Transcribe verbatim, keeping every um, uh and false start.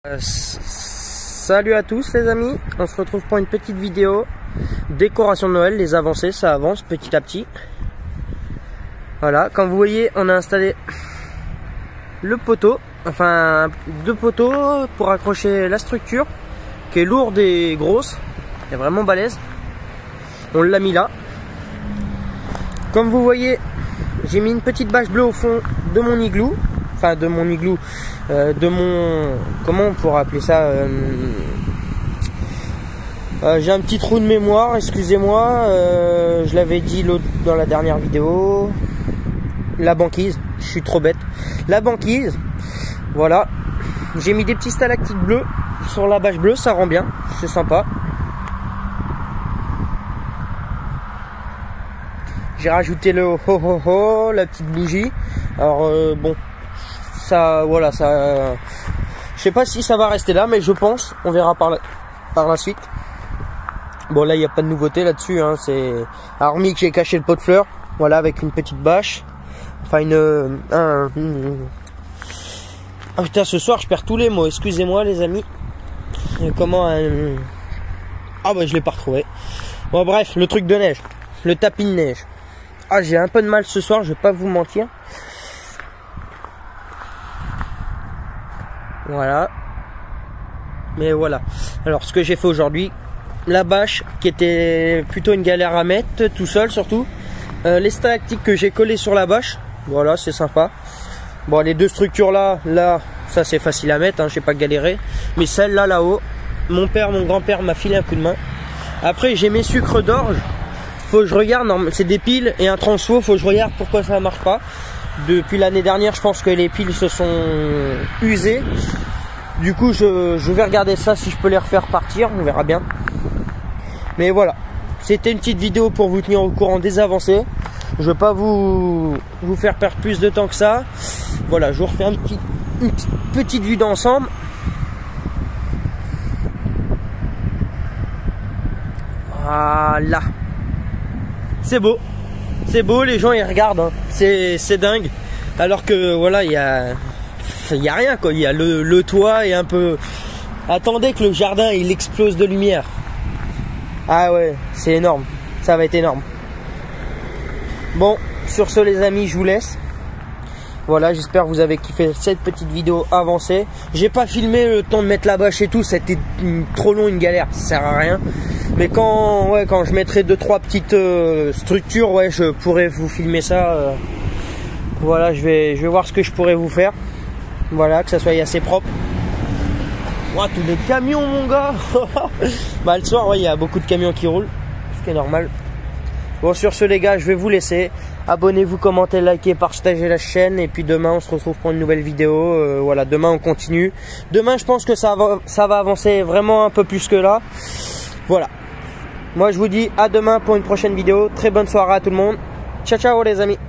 Euh, salut à tous les amis, on se retrouve pour une petite vidéo décoration de Noël, les avancées, ça avance petit à petit. Voilà, comme vous voyez, on a installé le poteau, enfin deux poteaux pour accrocher la structure qui est lourde et grosse, est vraiment balèze. On l'a mis là. Comme vous voyez, j'ai mis une petite bâche bleue au fond de mon igloo. Enfin de mon igloo, euh, de mon... Comment on pourrait appeler ça euh, euh, J'ai un petit trou de mémoire, excusez-moi. Euh, je l'avais dit l'autre dans la dernière vidéo. La banquise, je suis trop bête. La banquise, voilà. J'ai mis des petits stalactites bleus sur la bâche bleue, ça rend bien, c'est sympa. J'ai rajouté le ho ho ho, la petite bougie. Alors euh, bon, ça, voilà, ça. Je sais pas si ça va rester là, mais je pense, on verra par la, par la suite. Bon là, il n'y a pas de nouveauté là-dessus, hein. C'est hormis que j'ai caché le pot de fleurs, voilà, avec une petite bâche. Enfin une, un, une... Ah putain, ce soir je perds tous les mots. Excusez-moi les amis. Comment un... Ah bah je l'ai pas retrouvé. Bon bref, le truc de neige, le tapis de neige. Ah, j'ai un peu de mal ce soir, je vais pas vous mentir. Voilà. Mais voilà. Alors ce que j'ai fait aujourd'hui, la bâche qui était plutôt une galère à mettre, tout seul surtout. Euh, les stalactites que j'ai collées sur la bâche. Voilà, c'est sympa. Bon, les deux structures là, là, ça c'est facile à mettre, hein, j'ai pas galéré. Mais celle-là, là-haut, mon père, mon grand-père m'a filé un coup de main. Après, j'ai mes sucres d'orge. Faut que je regarde, c'est des piles et un transfo, faut que je regarde pourquoi ça marche pas. Depuis l'année dernière, je pense que les piles se sont usées. Du coup, je, je vais regarder ça si je peux les refaire partir, on verra bien. Mais voilà, c'était une petite vidéo pour vous tenir au courant des avancées. Je vais pas vous, vous faire perdre plus de temps que ça. Voilà, je vous refais un petit, une petite, petite vue d'ensemble. Voilà. C'est beau. C'est beau, les gens ils regardent. Hein. C'est dingue. Alors que voilà, il y a, il y a rien quoi. Il y a le, le toit et un peu... Attendez que le jardin il explose de lumière. Ah ouais, c'est énorme. Ça va être énorme. Bon, sur ce les amis, je vous laisse. Voilà, j'espère que vous avez kiffé cette petite vidéo avancée. J'ai pas filmé le temps de mettre la bâche et tout, c'était trop long, une galère, ça sert à rien. Mais quand, ouais, quand je mettrai deux trois petites euh, structures, ouais, je pourrais vous filmer ça. Euh, voilà, je vais, je vais voir ce que je pourrais vous faire. Voilà, que ça soit assez propre. Ouah, tous les camions, mon gars. Bah le soir, ouais, il y a beaucoup de camions qui roulent, ce qui est normal. Bon, sur ce les gars, je vais vous laisser. Abonnez-vous, commentez, likez, partagez la chaîne. Et puis demain, on se retrouve pour une nouvelle vidéo. Euh, voilà, demain, on continue. Demain, je pense que ça va, ça va avancer vraiment un peu plus que là. Voilà. Moi, je vous dis à demain pour une prochaine vidéo. Très bonne soirée à tout le monde. Ciao, ciao les amis.